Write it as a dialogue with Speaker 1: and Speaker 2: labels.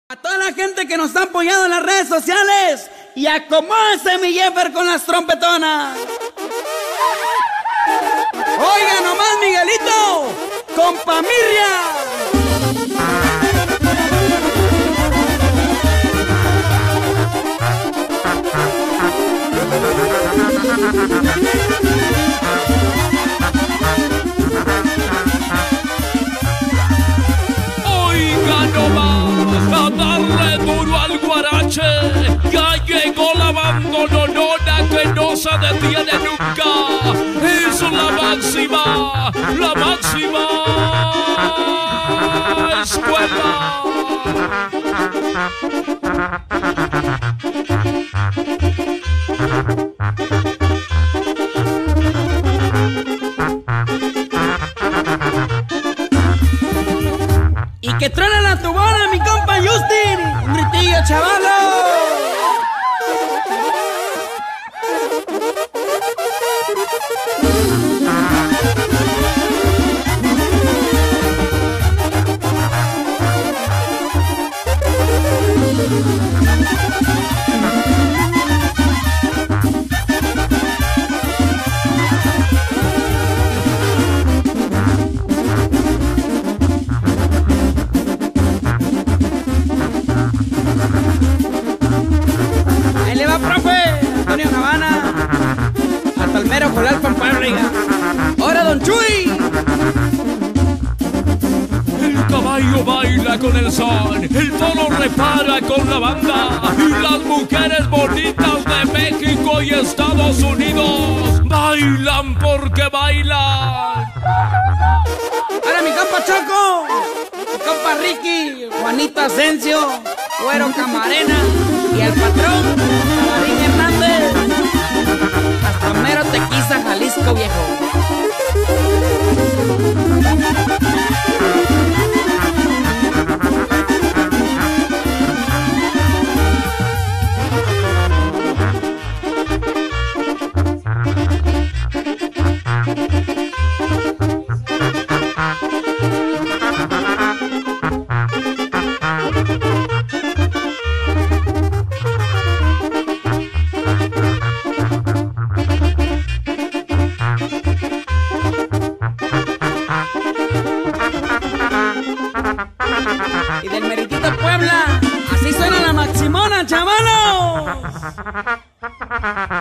Speaker 1: A toda la gente que nos ha apoyado en las redes sociales, y acomódese mi Jeffer con las trompetonas. Oiga nomás, Miguelito, con Pamirria.
Speaker 2: Oiga nomás, a darle duro al guarache. Ya llegó la bandolonona que no se detiene nunca. Es la máxima escuela.
Speaker 1: Y que truena la tubona, mi compa Justin. Un gritillo, chavalo. Ahí le va, profe Antonio Cabana, hasta el mero Jolalpan Puebla. ¡Ahora, don Chuy!
Speaker 2: El caballo baila con el sol, el toro repara con la banda, y las mujeres bonitas de México y Estados Unidos bailan porque bailan.
Speaker 1: ¡Ahora mi compa Choco! Mi compa Ricky, Juanito Asensio, Güero Camarena y el patrón, Marín Hernández. Hasta mero Tequiza, Jalisco, viejo. Y del meritito Puebla, así suena la maximona, chavalos.